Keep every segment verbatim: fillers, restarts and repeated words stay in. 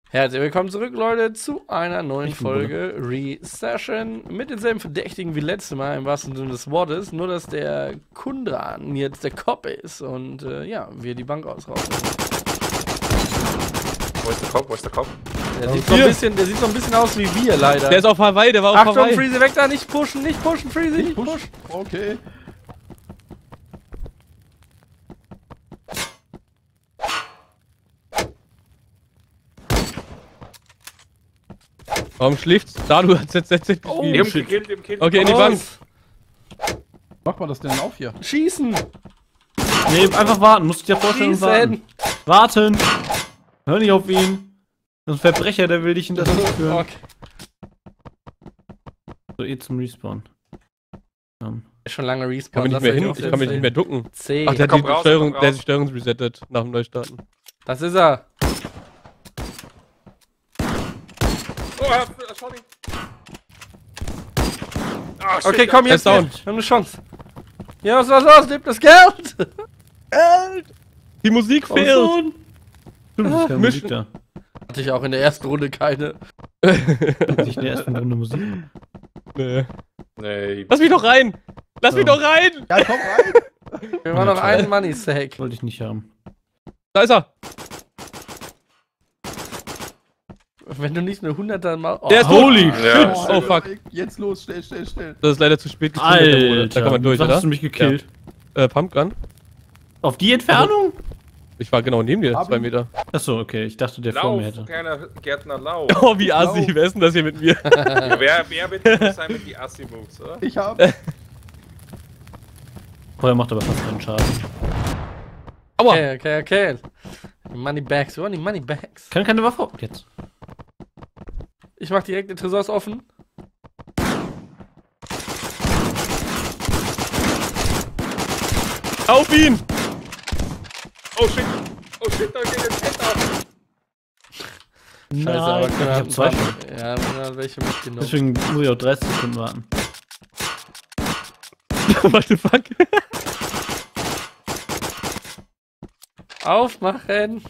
Herzlich willkommen zurück, Leute, zu einer neuen Folge Re-Session mit denselben Verdächtigen wie letztes Mal im wahrsten Sinne des Wortes, nur dass der Kundran jetzt der Cop ist und äh, ja, wir die Bank ausrauben. Wo ist der Cop? Wo ist der Cop? Der, sieht so ein bisschen, der sieht so ein bisschen aus wie wir, leider. Der ist auf Hawaii, der war auf Achtung, Hawaii. Freezy, weg da, nicht pushen, nicht pushen, Freezy, nicht, nicht pushen. Push. Okay. Warum schläft's? Da, du hast jetzt jetzt Oh, Eben gekillt, eben gekillt. Okay, in die Los. Bank. Mach mal das denn auf hier. Schießen! Nee, einfach warten. Musst du dir vorstellen und warten. Warten! Hör nicht auf ihn. Das ist ein Verbrecher, der will dich in das Licht führen. Okay. So, eh zum Respawn. Um. Schon lange Ich Respawn. kann mich nicht mehr hin, ich kann mich nicht mehr ducken. C. Ach, der hat Komm die raus, Steuerung, komm der raus. hat die Steuerung resettet nach dem Neustarten. Das ist er. Oh, er hat- schau ihn. Ah, shit, Okay, ja. komm, jetzt. Er Wir ist down. haben eine Chance. Ja, was was los? Lebt das Geld? Geld! Die Musik Oh, fehlt! Stimmt, das ist keine Mischen. Musik da. Hatte ich auch in der ersten Runde keine. Nicht in der ersten Runde Musik. Nee. Nee. Lass mich doch rein! Lass mich So. doch rein! Ja, komm rein. Wir machen noch einen Money Sack. Wollte ich nicht haben. Da ist er! Wenn du nicht eine hunderter mal. Oh, Der ist Holy tot! Ja. Shit! Oh fuck! Jetzt los, schnell, schnell, schnell. Das ist leider zu spät gezündet, der Bruder. Alter, Da kann man durch, was oder? hast du mich gekillt? Äh, Pumpgun? Auf die Entfernung? Ich war genau neben dir, Hab zwei ihn. Meter. Achso, okay. Ich dachte, der vor mir Lauf, hätte. kleiner Gärtner, lauf. Oh, wie assi, Lauf. wer ist denn das hier mit mir? Ja, wer, wer wird denn sein mit die Assi-Moves, oder? Ich hab. Vorher macht aber fast keinen Schaden. Aua! Okay, okay, okay. Money Bags, wir wollen die Money Bags. Kann keine Waffe. Jetzt. Ich mach direkt den Tresors offen. Auf ihn! Oh shit! Oh shit, da geht jetzt Head auf! Scheiße, aber ich können hab zwei wir schon. Ja, wir haben welche mitgenommen. Deswegen muss ich auch dreißig Sekunden warten. What the fuck? Aufmachen!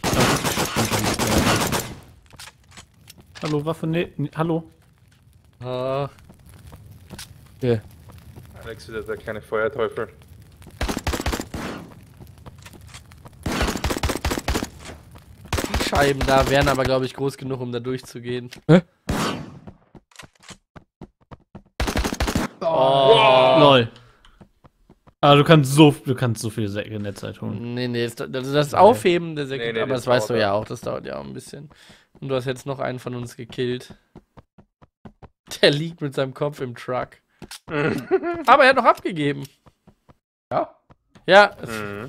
Hallo, Waffe? Nee, nee hallo. Oh. Yeah. Alex wieder der kleine Feuerteufel. Die Scheiben da wären aber, glaube ich, groß genug, um da durchzugehen. Hä? Oh. Lol. Ah, du kannst so, du kannst so viele Säcke in der Zeit holen. Nee, nee, das, das, das Aufheben der Säcke, Nee, nee, aber das das weißt du dauert ja ja. auch, das dauert ja auch ein bisschen. Und du hast jetzt noch einen von uns gekillt. Der liegt mit seinem Kopf im Truck. Aber er hat noch abgegeben. Ja? Ja, Mhm.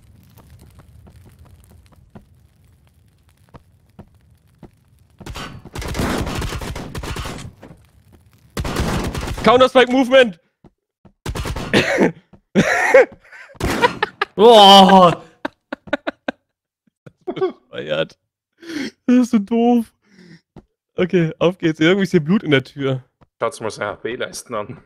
Counter-Strike Movement! Oh! Feiert. Das ist so doof. Okay, auf geht's. Irgendwie ist hier Blut in der Tür. Schaut's mal seine H P-Leisten an.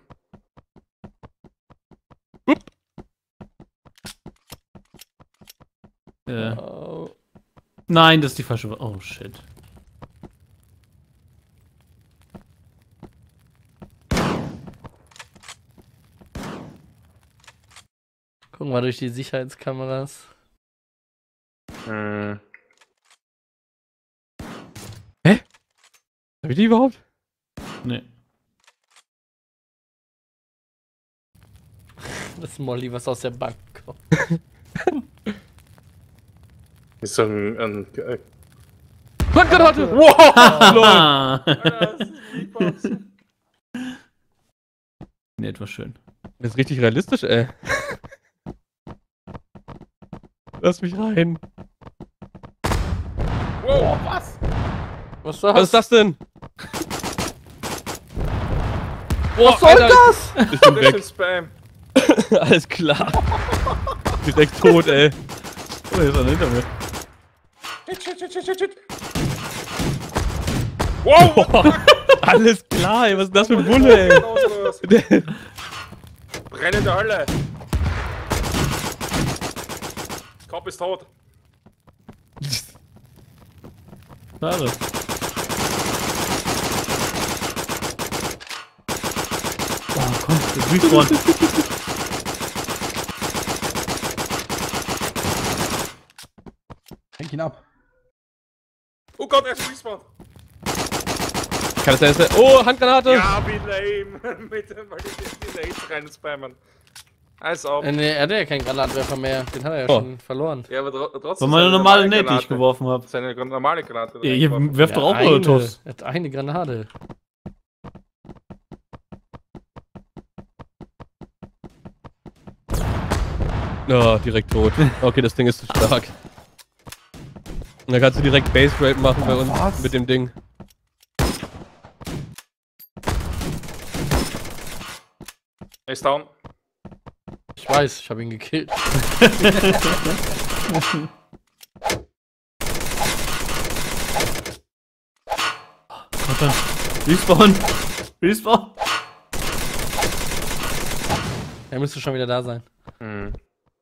Äh, oh. nein, das ist die falsche Waffe. Oh shit. Gucken wir durch die Sicherheitskameras. Mhm. Hab ich die überhaupt? Nee. Das Molly, was aus der Bank kommt. Ist so ein. ein äh, Handgranate! wow! Lol. Ah. Das ist Beatbox. Nee, etwas schön. Das ist richtig realistisch, ey. Lass mich rein. Wow! Was? Was soll Was ist das denn? Was soll Alter, das? Ich bin Das ist weg. Spam. Alles klar. Direkt tot, ey. Oh, hier ist einer hinter mir. Shit, shit, shit, shit, shit, shit. Wow! Alles klar, ey. Was ist das für ein Bulle, ey? Los, los. Brennende Hölle! Cop ist tot. Schade. Das Respawn. Häng ihn ab. Oh Gott, er ist Respawn. Kann das sein? Oh, Handgranate! Ja, wie lame. Mit dem, weil die die Nades rein spammen. Als ob. Äh, nee, er hatte ja keinen Granatwerfer mehr. Den hat er ja Oh. schon verloren. Ja, aber tro trotzdem. Das war meine seine normale Nate, die Granate. ich geworfen habe. Seine normale Granate. Ihr, ihr reingeworfen. werft doch auch eine, Molotovs. er hat eine Granate. Oh, direkt tot. Okay, das Ding ist zu stark. Und dann kannst du direkt Base Raid machen bei uns Was? mit dem Ding. Er ist down. Ich weiß, ich habe ihn gekillt. Und dann Respawn. Respawn. Er müsste schon wieder da sein. Hm.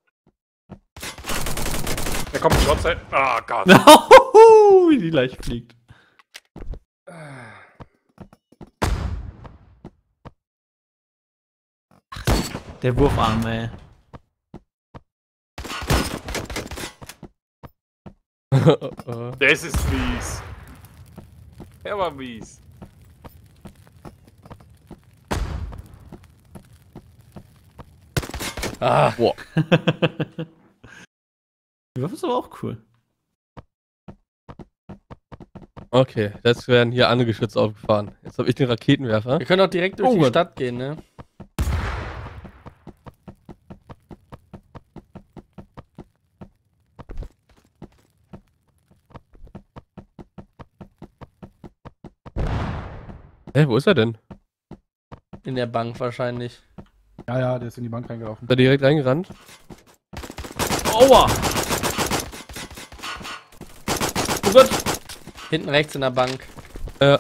Er kommt in Shot sein. Ah, Gott. Wie die Leiche fliegt. Der Wurfarm, ey. Das ist mies. Er war mies. Ah, Boah. Die Waffe ist aber auch cool. Okay, jetzt werden hier andere Geschütze aufgefahren. Jetzt habe ich den Raketenwerfer. wir können auch direkt durch Oh die Gott. Stadt gehen, ne? Hä, wo ist er denn? In der Bank wahrscheinlich. Ja, ja, der ist in die Bank reingelaufen. Ist er direkt reingerannt? Aua! Oh Gott! Hinten rechts in der Bank. Ja.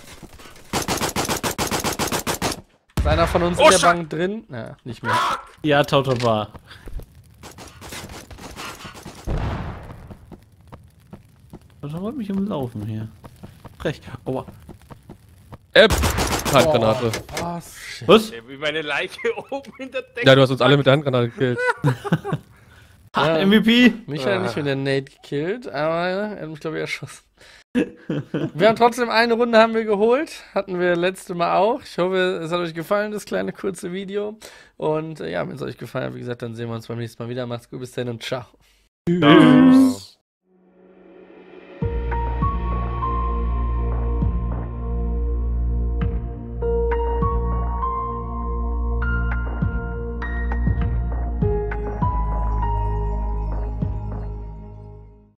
Ist einer von uns Oh, in der Scha- Bank drin? Na, nicht mehr. Ja, Tauter war. Tauter wollte mich im Laufen hier. Frech. Aua. App! Handgranate. Was? Was? Wie meine Leiche oben in der Decke. Ja, du hast uns alle mit der Handgranate gekillt. Ha, Ja. M V P! Mich hat er Ah. nicht mit der Nate gekillt, aber er hat mich, glaube ich, erschossen. Wir haben trotzdem eine Runde haben wir geholt. Hatten wir letzte Mal auch. Ich hoffe, es hat euch gefallen, das kleine kurze Video. Und äh, ja, wenn es euch gefallen hat, wie gesagt, dann sehen wir uns beim nächsten Mal wieder. Macht's gut, bis dann und ciao. Ciao.